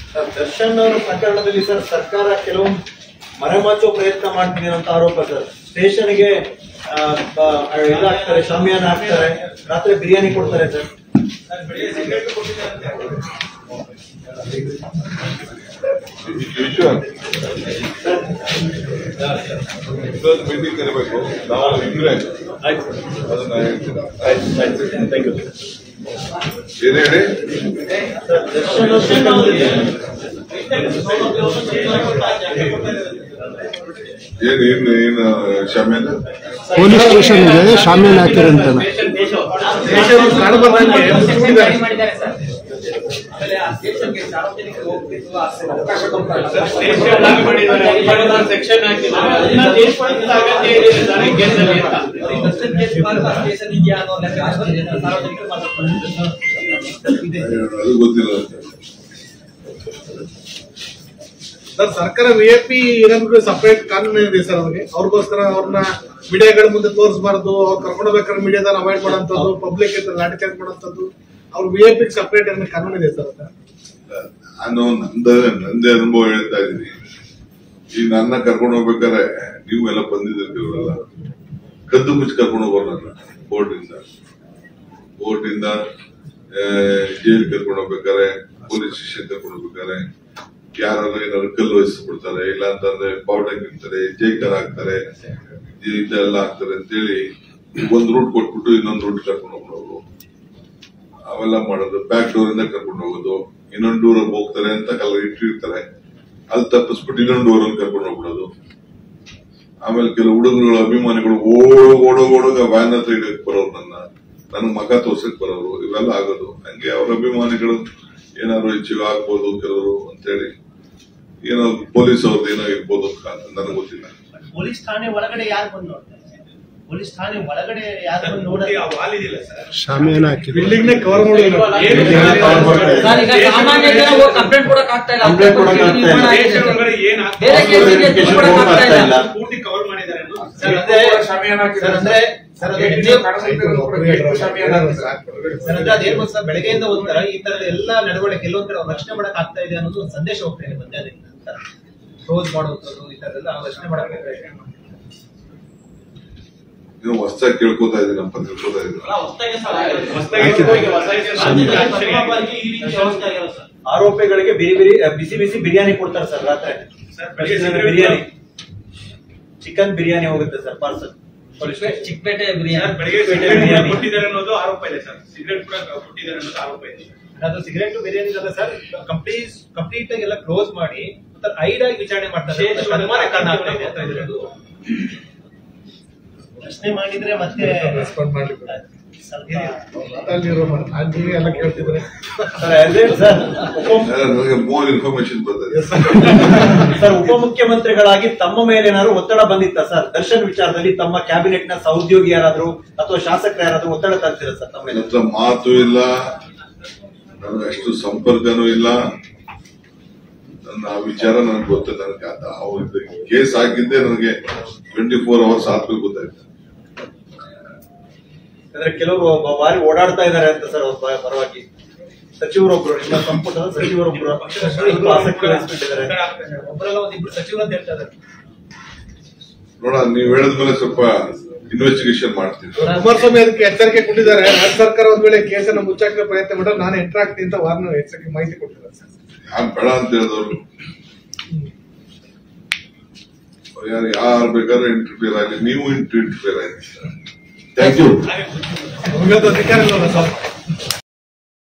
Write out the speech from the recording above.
ದರ್ಶನ್ ಅವರ ಪ್ರಕರಣದಲ್ಲಿ ಸರ್ ಸರ್ಕಾರ ಕೆಲವು ಮರೆಮಾಚೋ ಪ್ರಯತ್ನ ಮಾಡ್ತೀನಿ ಅಂತ ಆರೋಪ ಸರ್. ಸ್ಟೇಷನ್ಗೆ ಇದಾಗ್ತಾರೆ, ಶಾಮಿಯಾನ ಹಾಕ್ತಾರೆ, ರಾತ್ರಿ ಬಿರಿಯಾನಿ ಕೊಡ್ತಾರೆ ಸರ್. ಮೀಟಿಂಗ್ ಕರಿಬೇಕು ನಾವು ಇದ್ರೆ ಅದನ್ನ ಏನ್ ಹೇಳಿ ಏನು ಶಾಮಿಯಾನ ಪೊಲೀಸ್ ಸ್ಟೇಷನ್ ಇದೆ, ಶಾಮಿಯಾನ ಹಾಕಿರಂತ ಅದು ಗೊತ್ತಿಲ್ಲ ಸರ್. ಸರ್ಕಾರ ವಿಐಪಿ ಇರೋದು ಸಪರೇಟ್ ಕಾನೂನು ಇದೆ ಸರ್. ಅವ್ರಿಗೋಸ್ಕರ ಅವ್ರನ್ನ ಮೀಡಿಯಾಗಳ ಮುಂದೆ ತೋರಿಸಬಾರ್ದು, ಅವ್ರು ಕರ್ಕೊಂಡು ಹೋಗ್ಬೇಕಾದ್ರೆ ಮೀಡಿಯಾದಲ್ಲಿ ಅವಾಯ್ಡ್ ಮಾಡೋಂಥದ್ದು, ಪಬ್ಲಿಕ್ ಲಾಠಿ ಚಾರ್ಜ್ ಮಾಡೋಂಥದ್ದು, ಅವ್ರ ವಿಐಪಿ ಸಪರೇಟ್ ಕಾನೂನು ಇದೆ ಸರ್. ನಾನು ನಂದೇ ಅನುಭವ ಹೇಳ್ತಾ ಇದ್ದೀನಿ. ಈಗ ನನ್ನ ಕರ್ಕೊಂಡು ಹೋಗ್ಬೇಕಾದ್ರೆ ನೀವು ಎಲ್ಲ ಬಂದಿದ್ದೀರಲ್ಲ, ಕದ್ದು ಮುಚ್ಚಿ ಕರ್ಕೊಂಡು ಹೋಗೋಣ ಕೋರ್ಟಿಂದ ಜೈಲ್ ಕರ್ಕೊಂಡು ಹೋಗ್ಬೇಕಾರೆ, ಪೊಲೀಸ್ ಸ್ಟೇಷನ್ ಕರ್ಕೊಂಡು ಹೋಗ್ಬೇಕಾರೆ ಯಾರಾದ್ರೂ ಏನಾದ್ರು ಕಲ್ಲು ವಹಿಸ್ಬಿಡ್ತಾರೆ, ಇಲ್ಲ ಅಂತಂದ್ರೆ ಪೌಡರ್ ಇರ್ತಾರೆ, ಜೈಕರ್ ಹಾಕ್ತಾರೆ, ಇದೆಲ್ಲ ಹಾಕ್ತಾರೆ ಅಂತೇಳಿ ಒಂದ್ ರೂಟ್ ಕೊಟ್ಬಿಟ್ಟು ಇನ್ನೊಂದು ರೂಟ್ ಕರ್ಕೊಂಡು ಹೋಗೋದು, ಅವೆಲ್ಲ ಮಾಡೋದು. ಬ್ಯಾಕ್ ಡೋರ್ ಇಂದ ಕರ್ಕೊಂಡು ಹೋಗೋದು, ಇನ್ನೊಂದು ಡೋರ್ ಹೋಗ್ತಾರೆ ಅಂತ ಇಟ್ಟಿರ್ತಾರೆ, ಅಲ್ಲಿ ತಪ್ಪಿಸ್ಬಿಟ್ಟು ಇನ್ನೊಂದು ಡೋರ್ ಅಲ್ಲಿ ಕರ್ಕೊಂಡು ಹೋಗ್ಬಿಡೋದು. ಆಮೇಲೆ ಕೆಲವು ಹುಡುಗರುಗಳ ಅಭಿಮಾನಿಗಳು ಓಡೋಗ ವ್ಯಾನ್ ಹತ್ರ ಇಡಕ್ ಬರೋರು, ನನಗ್ ಮಗ ತೋರ್ಸಕ್ ಬರೋರು, ಇವೆಲ್ಲ ಆಗೋದು. ಹಂಗೆ ಅವ್ರ ಅಭಿಮಾನಿಗಳು ಏನಾದ್ರು ಹೆಚ್ಚಿಗೆ ಆಗ್ಬೋದು ಕೆಲವರು ಅಂತೇಳಿ, ಏನೋ ಪೊಲೀಸ್ ಅವ್ರದ್ದು ಏನೋ ಇರ್ಬೋದು ಅಂತ ನನಗೆ ಗೊತ್ತಿಲ್ಲ. ಪೊಲೀಸ್ ಠಾಣೆ ಒಳಗಡೆ ಯಾರು ಬಂದು ನೋಡ್ತಾರೆ? ಪೊಲೀಸ್ ಠಾಣೆ ಒಳಗಡೆ ಯಾರು ಬಂದು ನೋಡೋದು? ಶಾಮಿಯಾನ ಹಾಕಿ ಬಿಲ್ಡಿಂಗ್ ಕವರ್ ಮಾಡೋದು. ಕಂಪ್ಲೇಂಟ್ ಕೊಡಕ್ ಆಗ್ತಾ ಇಲ್ಲ. ಅದೇನು ಸರ್, ಬೆಳಗ್ಗೆಯಿಂದ ಒಂಥರ ಈ ತರದ ಎಲ್ಲಾ ನಡವಳಿಕೆ ಎಲ್ಲೊಂದ್ ಕಡೆ ರಕ್ಷಣೆ ಮಾಡಕ್ ಆಗ್ತಾ ಇದೆ ಅನ್ನೋದು ಒಂದು ಸಂದೇಶ ಹೋಗ್ತಾ ಇದೆ ಮಧ್ಯಾಹ್ನದಿಂದ. ಕ್ಲೋಸ್ ಮಾಡೋದು ಈ ತರದೆಲ್ಲ ರಕ್ಷಣೆ ಮಾಡಕ್ ನೀವು ಹೊಸದಾಗಿ ಕೇಳ್ಕೊತಾ ಇದ್ದೀನಪ್ಪ, ತಿಳ್ಕೊತಾ ಇದ್ದೀನಿ. ಆರೋಪಿಗಳಿಗೆ ಬಿಸಿ ಬಿಸಿ ಬಿರಿಯಾನಿ ಕೊಡ್ತಾರೆ ಸರ್. ರಾತ್ರಿ ಬಿರಿಯಾನಿ, ಚಿಕನ್ ಬಿರಿಯಾನಿ ಹೋಗುತ್ತೆ ಸರ್ ಪಾರ್ಸಲ್. ಚಿಕ್ಕಪೇಟೆ ಬಿರಿಯಾನಿ ಕೊಟ್ಟಿದ್ದಾರೆ ಅನ್ನೋದು ಆರೋಪ ಇದೆ ಸರ್. ಸಿಗರೇಟ್ ಕೂಡ ಕೊಟ್ಟಿದ್ದಾರೆ ಅನ್ನೋದು ಆರೋಪ ಇದೆ. ಅದು ಸಿಗರೇಟ್ ಬಿರಿಯಾನಿ ಅಲ್ಲ ಸರ್, ಕಂಪ್ಲೀಟ್ ಆಗಿ ಎಲ್ಲ ಕ್ಲೋಸ್ ಮಾಡಿ ಐಡ್ ಆಗಿ ವಿಚಾರಣೆ ಮಾಡ್ತಾರೆ. ಪ್ರಶ್ನೆ ಮಾಡಿದ್ರೆ ಮತ್ತೆ ರೆಸ್ಪಾಂಡ್ ಮಾಡ್ಲಿಕ್ಕೆ ಎಲ್ಲ ಕೇಳ್ತಿದ್ರೆ ನನಗೆ ಮೋರ್ ಇನ್ಫಾರ್ಮೇಶನ್ ಬರ್ತದೆ ಸರ್. ಉಪಮುಖ್ಯಮಂತ್ರಿಗಳಾಗಿ ತಮ್ಮ ಮೇಲೆ ಏನಾದ್ರು ಒತ್ತಡ ಬಂದಿತ್ತ ಸರ್? ದರ್ಶನ್ ವಿಚಾರದಲ್ಲಿ ತಮ್ಮ ಕ್ಯಾಬಿನೆಟ್ ನ ಸಹೋದ್ಯೋಗಿ ಯಾರಾದ್ರು ಅಥವಾ ಶಾಸಕರು ಯಾರಾದ್ರೂ ಒತ್ತಡ ತಂದಿರ ಸರ್ ತಮ್ಮ ಮೇಲೆ? ಮಾತು ಇಲ್ಲ, ನನಗೆ ಅಷ್ಟು ಸಂಪರ್ಕನೂ ಇಲ್ಲ. ನನ್ನ ವಿಚಾರ ನನಗೆ ಗೊತ್ತು. ನನಗೆ ಅವ್ರದ್ದು ಕೇಸ್ ಆಗಿದ್ದೆ ನನಗೆ 24 hours ಆದ್ಮೇಲೆ ಗೊತ್ತಾಯ್ತು. ಅಂದ್ರೆ ಕೆಲವರು ಬಾರಿ ಓಡಾಡ್ತಾ ಇದ್ದಾರೆ ಅಂತ ಸರ್ ಅವ್ರ ಪರವಾಗಿ. ಸಚಿವರೊಬ್ರು, ನಿಮ್ಮ ಸಂಪುಟದ ಸಚಿವರೊಬ್ರು ಆಸಕ್ತಿ ವಹಿಸ್ಬಿಟ್ಟಿದ್ದಾರೆ. ಒಬ್ಬರಲ್ಲ ಒಂದಿಬ್ರು ಸಚಿವರು ಅಂತ ಹೇಳ್ತಾ ಇದ್ದಾರೆ. ನೋಡ, ನೀವ್ ಹೇಳಿದ್ಮೇಲೆ ಸ್ವಲ್ಪ ಇನ್ವೆಸ್ಟಿಗೇಷನ್ ಮಾಡ್ತೀನಿ. ಕುಮಾರಸ್ವಾಮಿ ಅದಕ್ಕೆ ಎಚ್ಚರಿಕೆ ಕೊಟ್ಟಿದ್ದಾರೆ. ರಾಜ್ಯ ಸರ್ಕಾರ ಒಂದ್ ವೇಳೆ ಕೇಸನ್ನು ಮುಚ್ಚಾಕ ಪ್ರಯತ್ನ ಮಾಡಿದ್ರೆ ನಾನು ಎಂಟರ್ ಆಗ್ತೀನಿ ಅಂತ ವಾರ್ನ ಎಚ್ಚರಿಕೆ ಮಾಹಿತಿ ಕೊಟ್ಟಿದ್ದಾರೆ ಸರ್. ಯಾರು ಬೇಡ ಅಂತ ಹೇಳಿದವರು ಯಾರು ಬೇಕಾದ್ರೂ ಇಂಟರ್ಫಿಯರ್ ಆಗಲಿ, ನೀವು ಇಂಟರ್ಫಿಯರ್ ಆಗಿ. Thank you. ಅಧಿಕಾರ ಇಲ್ಲ ಸರ್.